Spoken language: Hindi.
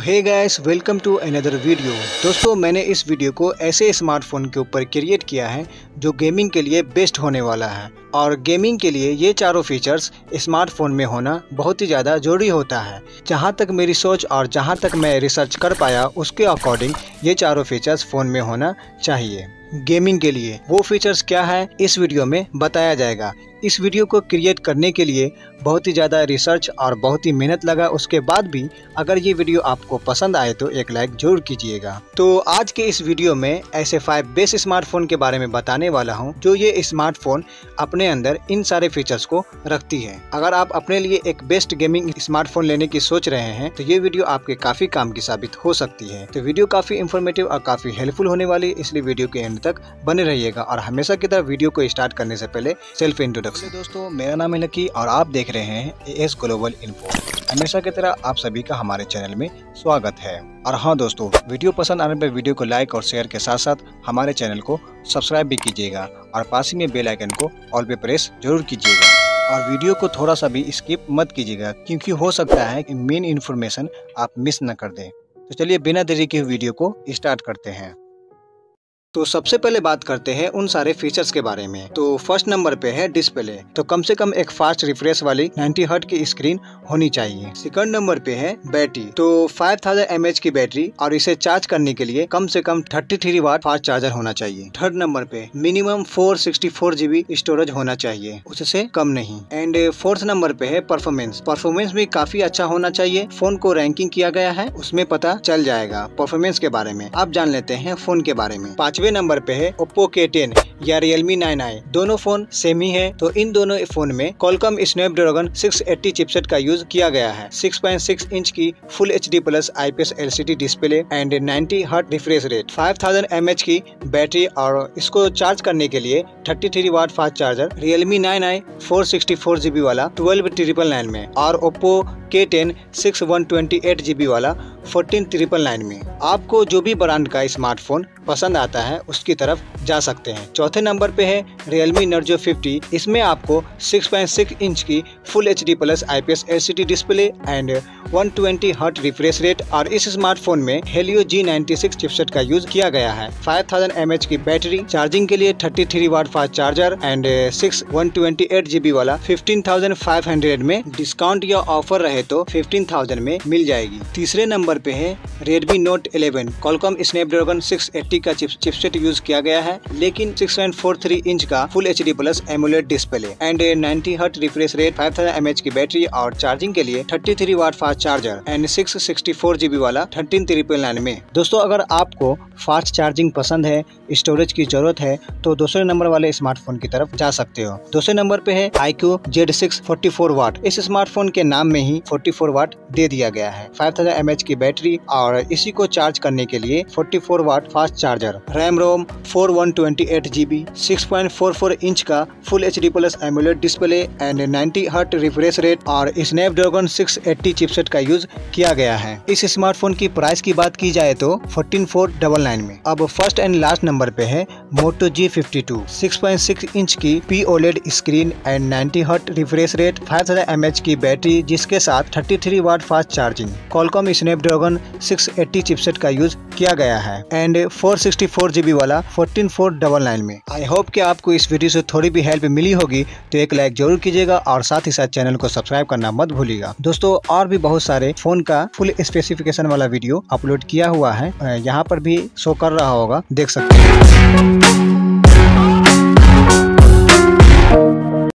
Hey guys, welcome to another video. दोस्तों, मैंने इस वीडियो को ऐसे स्मार्टफोन के ऊपर क्रिएट किया है जो गेमिंग के लिए बेस्ट होने वाला है। और गेमिंग के लिए ये चारों फीचर्स स्मार्टफोन में होना बहुत ही ज़्यादा जरूरी होता है। जहाँ तक मेरी सोच और जहाँ तक मैं रिसर्च कर पाया उसके अकॉर्डिंग ये चारों फीचर्स फ़ोन में होना चाहिए। गेमिंग के लिए वो फीचर्स क्या है इस वीडियो में बताया जाएगा। इस वीडियो को क्रिएट करने के लिए बहुत ही ज़्यादा रिसर्च और बहुत ही मेहनत लगा। उसके बाद भी अगर ये वीडियो आपको पसंद आए तो एक लाइक जरूर कीजिएगा। तो आज के इस वीडियो में ऐसे 5 बेस्ट स्मार्टफोन के बारे में बताने वाला हूँ जो ये स्मार्टफोन अपने अंदर इन सारे फीचर्स को रखती है। अगर आप अपने लिए एक बेस्ट गेमिंग स्मार्टफोन लेने की सोच रहे हैं तो ये वीडियो आपके काफी काम की साबित हो सकती है। तो वीडियो काफी इंफॉर्मेटिव और काफी हेल्पफुल होने वाली है, इसलिए वीडियो के एंड तक बने रहिएगा। और हमेशा की तरह वीडियो को स्टार्ट करने से पहले सेल्फ इंट्रोडक्शन। दोस्तों, मेरा नाम है लकी और आप देख रहे हैं एएस ग्लोबल इन्फो। हमेशा की तरह आप सभी का हमारे चैनल में स्वागत है। और हाँ दोस्तों, वीडियो पसंद आने पर वीडियो को लाइक और शेयर के साथ साथ हमारे चैनल को सब्सक्राइब भी कीजिएगा और पास ही में बेल आइकन को ऑल पे प्रेस जरूर कीजिएगा। और वीडियो को थोड़ा सा भी स्किप मत कीजिएगा क्योंकि हो सकता है कि मेन इन्फॉर्मेशन आप मिस न कर दें। तो चलिए बिना देरी के वीडियो को स्टार्ट करते हैं। तो सबसे पहले बात करते हैं उन सारे फीचर्स के बारे में। तो फर्स्ट नंबर पे है डिस्प्ले। तो कम से कम एक फास्ट रिफ्रेश वाली 90 हर्ट्ज की स्क्रीन होनी चाहिए। सेकंड नंबर पे है बैटरी। तो 5000 mAh की बैटरी और इसे चार्ज करने के लिए कम से कम 33 वाट फास्ट चार्जर होना चाहिए। थर्ड नंबर पे मिनिमम 464 GB स्टोरेज होना चाहिए, उससे कम नहीं। एंड फोर्थ नंबर पे है परफॉर्मेंस। परफॉर्मेंस भी काफी अच्छा होना चाहिए। फोन को रैंकिंग किया गया है, उसमें पता चल जाएगा परफॉर्मेंस के बारे में। आप जान लेते हैं फोन के बारे में। पांचवें नंबर पे है Oppo K10 या Realme 9i। दोनों फोन सेम ही है। तो इन दोनों फोन में Qualcomm Snapdragon 680 चिपसेट का यूज किया गया है। 6.6 इंच की full HD plus IPS LCD display and 90 hertz refresh rate, 5000 mAh की बैटरी और इसको चार्ज करने के लिए 33 watt fast charger. Realme 9i 464 GB वाला 12999 में और Oppo K10 6128 GB वाला 14999 में। आपको जो भी ब्रांड का स्मार्टफोन पसंद आता है उसकी तरफ जा सकते हैं। चौथे नंबर पे है Realme Narzo 50। इसमें आपको 6.6 इंच की full HD plus IPS LCD display and 120 hertz refresh rate और इस स्मार्टफोन में Helio G96 चिपसेट का यूज किया गया है। 5000 mAh की बैटरी, चार्जिंग के लिए 33 watt fast charger and 128 GB वाला 15500 में। डिस्काउंट या ऑफर रहे तो 15000 में मिल जाएगी। तीसरे नंबर पे है Redmi Note 11। Qualcomm Snapdragon 680 का चिपसेट यूज किया गया है, लेकिन 6.43 इंच का full HD plus AMOLED display and 90 hertz refresh rate, 5000 mAh की बैटरी और चार्जिंग के लिए 33 watt fast charger and 664 GB वाला 13999 में। दोस्तों, अगर आपको फास्ट चार्जिंग पसंद है, स्टोरेज की जरूरत है तो दूसरे नंबर वाले स्मार्टफोन की तरफ जा सकते हो। दूसरे नंबर पे है iQOO Z6 44 वाट। इस स्मार्टफोन के नाम में ही 44 वाट दे दिया गया है। 5000 mAh की बैटरी और इसी को चार्ज करने के लिए 44 watt fast charger, RAM ROM 4128 GB, 6.44 inch का full HD plus AMOLED display and 90 hertz refresh rate और Snapdragon 680 चिपसेट का यूज किया गया है। इस स्मार्टफोन की प्राइस की बात की जाए तो 14499 में। अब फर्स्ट एंड लास्ट नंबर पे है Moto G52। 6.6 इंच की POLED screen and 90 hertz refresh rate, 5000 mAh की बैटरी जिसके साथ 33 watt fast charging, Qualcomm Snapdragon 680 chipset का यूज किया गया है एंड 464 GB वाला 14499 में। आई होप कि आपको इस वीडियो से थोड़ी भी हेल्प मिली होगी, तो एक लाइक जरूर कीजिएगा और साथ ही साथ चैनल को सब्सक्राइब करना मत भूलिएगा। दोस्तों, और भी बहुत सारे फोन का फुल स्पेसिफिकेशन वाला वीडियो अपलोड किया हुआ है, यहाँ पर भी शो कर रहा होगा, देख सकते हैं।